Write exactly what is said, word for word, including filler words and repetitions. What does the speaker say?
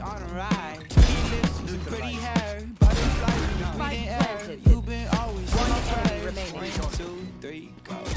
on a ride. Pretty lips and pretty hair, butterflies in the air. You've been always on my pride. One, two, three, go.